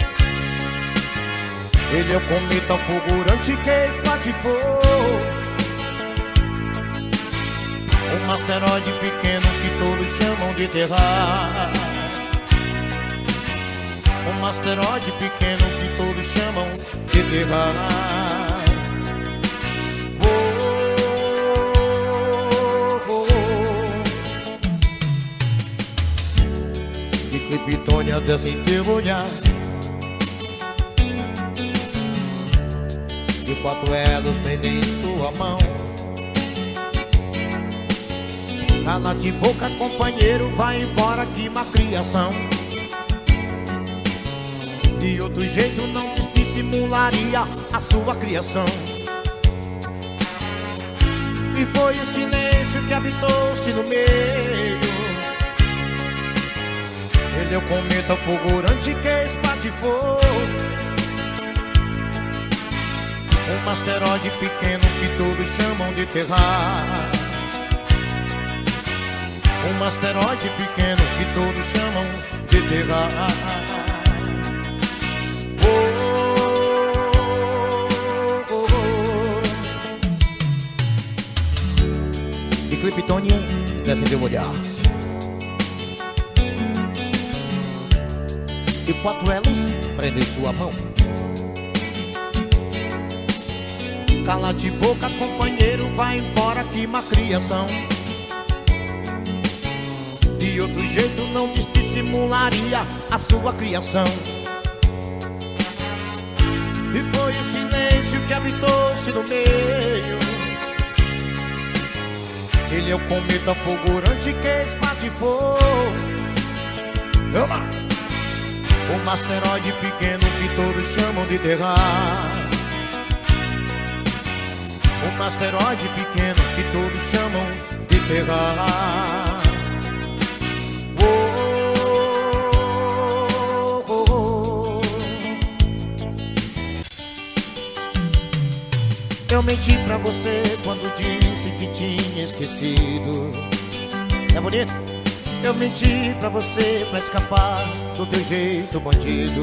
Ele é o cometa fulgurante que espatifou, um asteroide pequeno que todos chamam de terra, um asteroide pequeno que todos chamam de terra. Oh, oh, oh. De Kryptônia desce em teu olhar, de quatro elos prendem em sua mão. Cala de boca, companheiro, vai embora, que má criação. De outro jeito não dissimularia a sua criação. E foi o silêncio que habitou-se no meio. Ele é o cometa fulgurante que espatifou, um asteroide pequeno que todos chamam de terra, um asteroide pequeno que todos chamam de terra. De Kryptônia desce teu olhar, e quatro elos prendem sua mão. Cala de boca, companheiro, vai embora, que má criação. De outro jeito não dissimularia a sua criação. E foi o silêncio que habitou-se no meio. Ele é o cometa fulgurante que espatifou, um asteroide pequeno que todos chamam de terra, um asteroide pequeno que todos chamam de Terra. Oh, oh, oh. Eu menti pra você quando disse que tinha esquecido. É bonito? Eu menti pra você pra escapar do teu jeito bandido.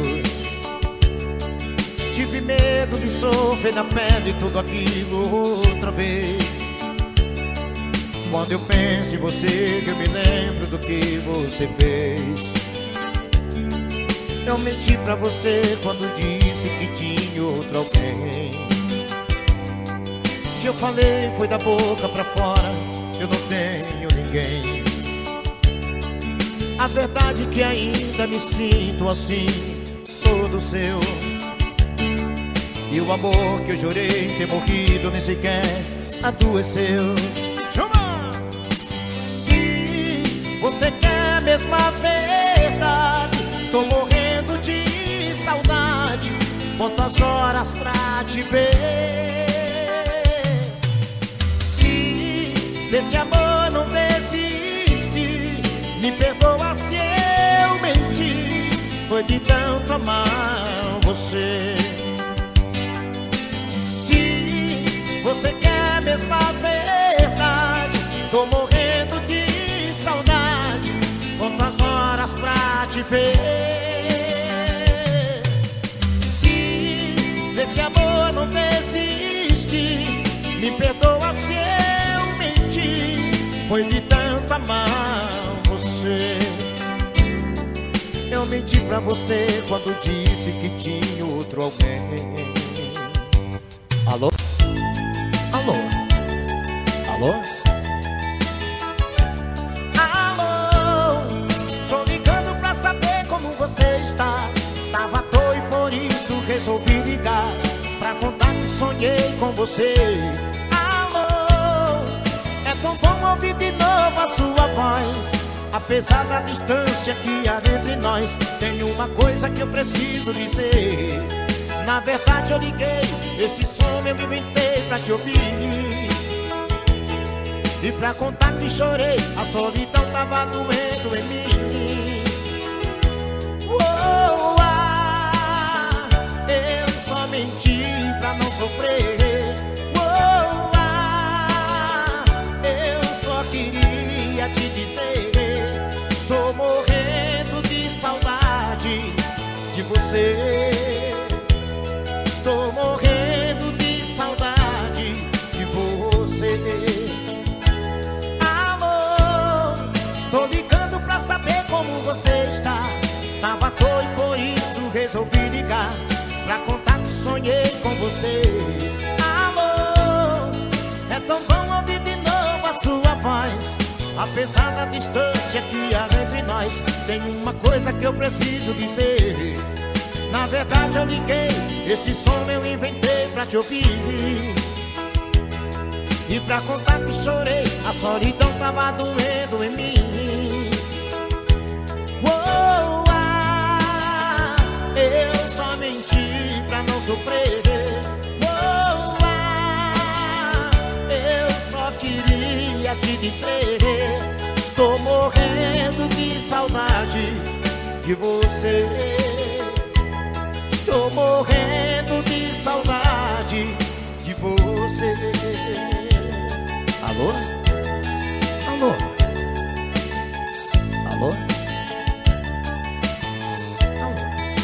Tive medo de sofrer na pele tudo aquilo outra vez. Quando eu penso em você, eu me lembro do que você fez. Eu menti pra você quando disse que tinha outro alguém. Se eu falei foi da boca pra fora, eu não tenho ninguém. A verdade é que ainda me sinto assim, todo seu. E o amor que eu jurei ter morrido nem sequer adoeceu. Chama! Se você quer mesmo a verdade, tô morrendo de saudade, conto as horas pra te ver. Se desse amor não desiste, me perdoa se eu menti, foi de tanto amar você. Você quer mesmo a verdade, tô morrendo de saudade, quantas horas pra te ver. Se desse amor não desiste, me perdoa se eu menti, foi de tanto amar você. Eu menti pra você quando disse que tinha outro alguém. Alô? Alô? Alô? Alô? Tô ligando pra saber como você está. Tava à toa e por isso resolvi ligar, pra contar que sonhei com você. Alô? É tão bom ouvir de novo a sua voz. Apesar da distância que há entre nós, tem uma coisa que eu preciso dizer. Na verdade eu liguei, este som eu inventei pra te ouvir e pra contar que chorei, a solidão tava doendo em mim. Oh, ah, eu só menti pra não sofrer. Oh, ah, eu só queria te dizer, estou morrendo de saudade de você. Estou morrendo de saudade de você. Amor, tô ligando pra saber como você está. Tava à toa e por isso resolvi ligar, pra contar que sonhei com você. Amor, é tão bom ouvir de novo a sua voz. Apesar da distância que há entre nós, tem uma coisa que eu preciso dizer. Na verdade eu liguei, este som eu inventei pra te ouvir e pra contar que chorei, a solidão tava doendo em mim. Oh, ah, eu só menti pra não sofrer. Oh, ah, eu só queria te dizer, estou morrendo de saudade de você. Estou morrendo de saudade de você. Alô? Alô? Alô? Alô?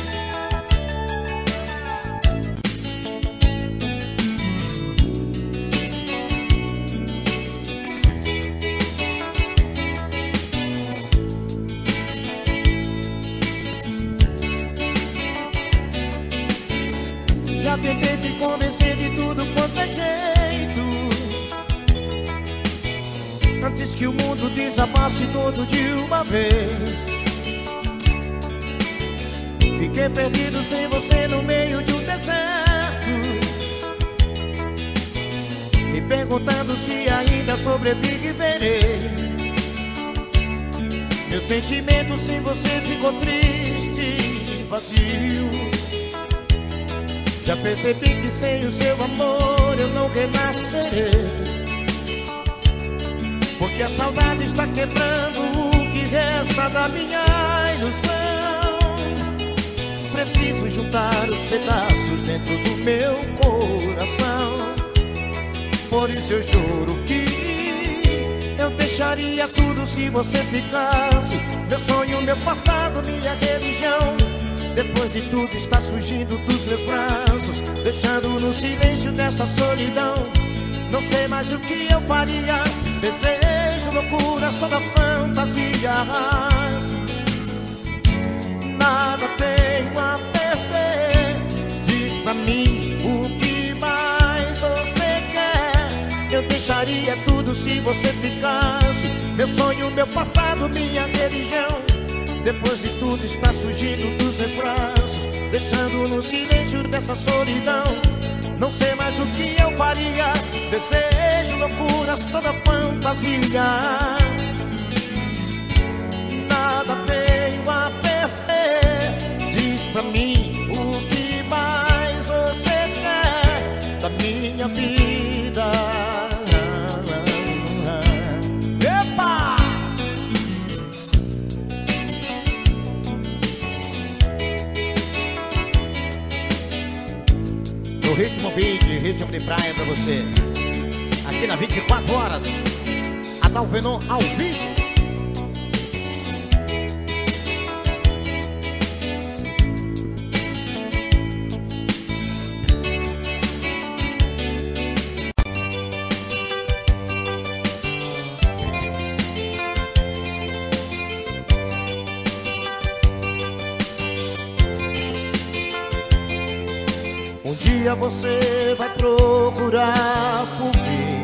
Já tentei te convencer de tudo quanto é jeito, antes que o mundo desabasse todo de uma vez. Fiquei perdido sem você no meio de um deserto, me perguntando se ainda sobreviverei. Meu sentimento sem você ficou triste e vazio. Já percebi que sem o seu amor eu não renascerei, porque a saudade está quebrando o que resta da minha ilusão. Preciso juntar os pedaços dentro do meu coração. Por isso eu juro que eu deixaria tudo se você ficasse. Meu sonho, meu passado, minha religião. Depois de tudo está surgindo dos meus braços, deixando no silêncio desta solidão. Não sei mais o que eu faria. Desejo, loucuras, toda fantasia. Nada tenho a perder. Diz pra mim o que mais você quer. Eu deixaria tudo se você ficasse. Meu sonho, meu passado, minha religião. Depois de tudo está surgindo dos meus braços, deixando no silêncio dessa solidão. Não sei mais o que eu faria. Desejo, loucuras, toda fantasia. Nada tenho a perder. Diz pra mim o que mais você quer da minha vida. Epa! No ritmo beat, ritmo de praia pra você. Aqui na vinte e quatro horas, Adalvenon ao vivo. Um dia você vai procurar por mim,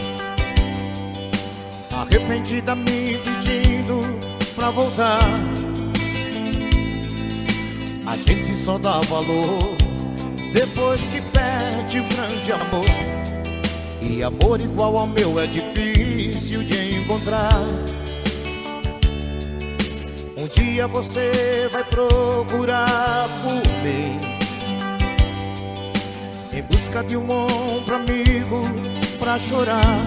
arrependida me pedindo pra voltar. A gente só dá valor depois que perde um grande amor, e amor igual ao meu é difícil de encontrar. Um dia você vai procurar por mim, em busca de um ombro amigo pra chorar.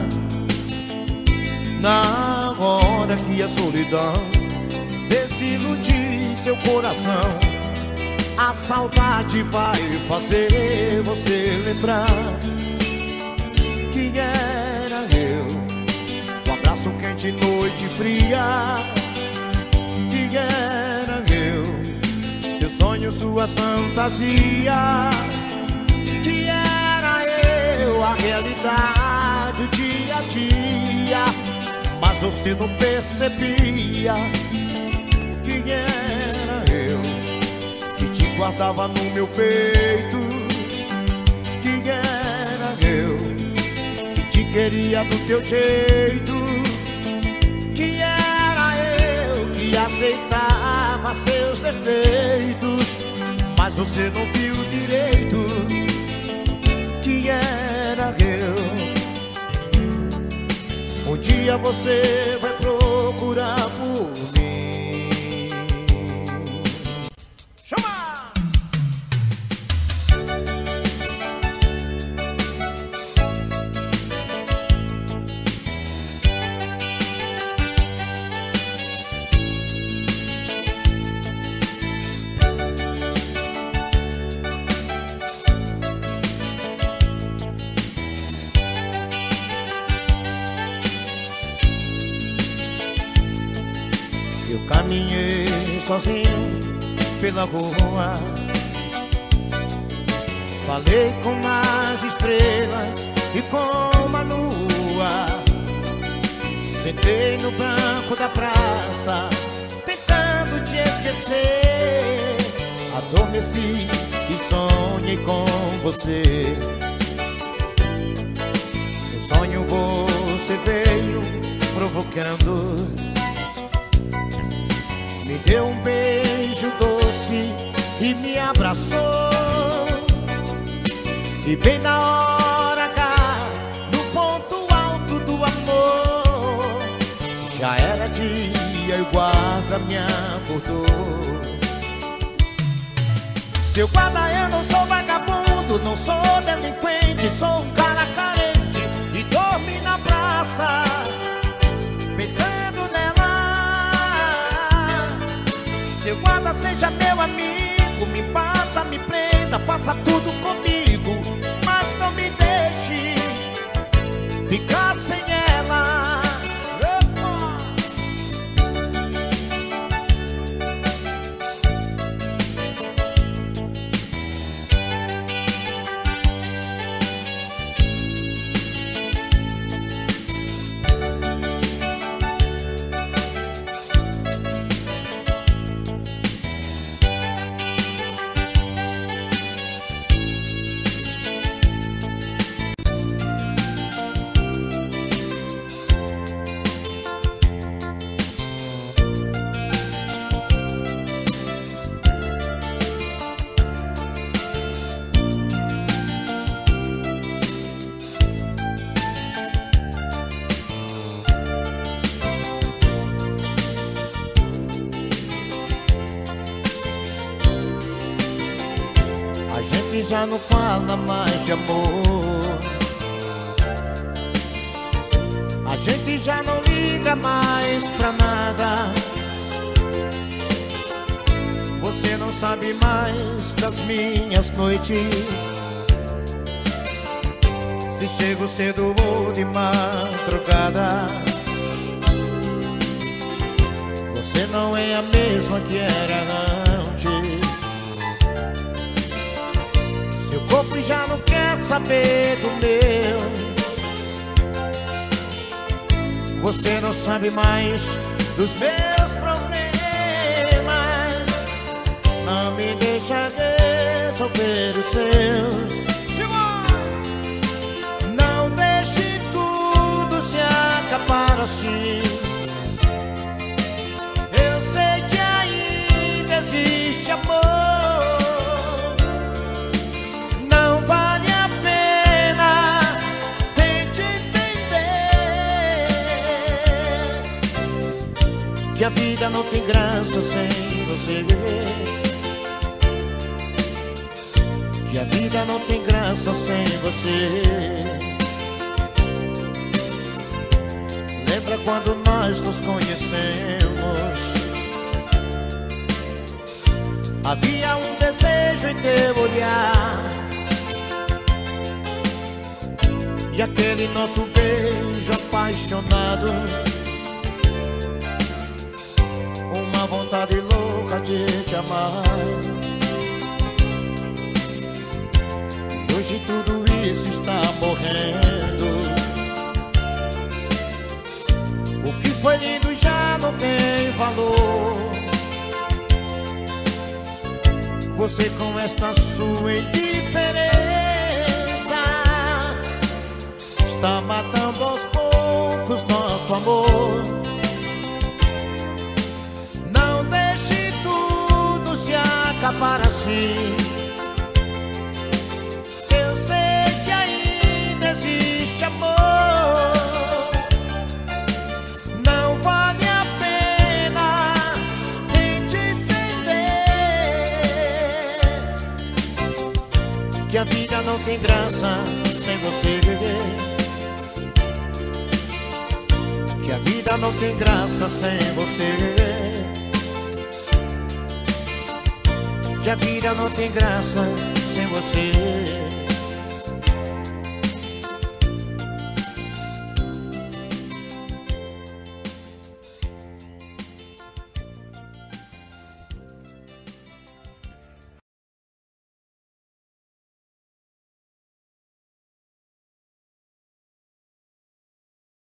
Na hora que a solidão desiludir seu coração, a saudade vai fazer você lembrar que era eu, um abraço quente, noite fria. Que era eu, teu sonho, suas fantasias. Que era eu, a realidade, dia a dia. Mas você não percebia. Que era eu, que te guardava no meu peito. Que era eu, que te queria do teu jeito. Que era eu, que aceitava seus defeitos. Mas você não viu direito. Que era eu. Um dia você vai procurar por mim. Chama! Eu caminhei sozinho pela rua, falei com as estrelas e com a lua. Sentei no banco da praça, tentando te esquecer. Adormeci e sonhei com você. No sonho você veio provocando, me deu um beijo doce e me abraçou. E bem na hora H, no ponto alto do amor, já era dia e o guarda me acordou. Seu guarda, eu não sou vagabundo, bandido, não sou delinquente. Sou um cara carente e dormi na praça pensando nela. Seu guarda seja meu amigo, me bata, me prenda, faça tudo comigo, mas não me deixe ficar sem ela. Que já não fala mais de amor, a gente já não liga mais pra nada. Você não sabe mais das minhas noites, se chego cedo ou de madrugada. Você não é a mesma que era antes. Seu corpo já não quer saber do meu. Você não sabe mais dos meus problemas. Não me deixa resolver os seus. Não deixe tudo se acabar assim. Eu sei que ainda existe amor. Que a vida não tem graça sem você viver. Que a vida não tem graça sem você. Lembra quando nós nos conhecemos? Havia um desejo em teu olhar, e aquele nosso beijo apaixonado, uma vontade louca de te amar. E hoje tudo isso está morrendo. O que foi lindo já não tem valor. Você com esta sua indiferença está matando aos poucos nosso amor. Acabar assim. Eu sei que ainda existe amor. Não vale a pena tente entender que a vida não tem graça sem você viver. Que a vida não tem graça sem você viver. Que a vida não tem graça sem você.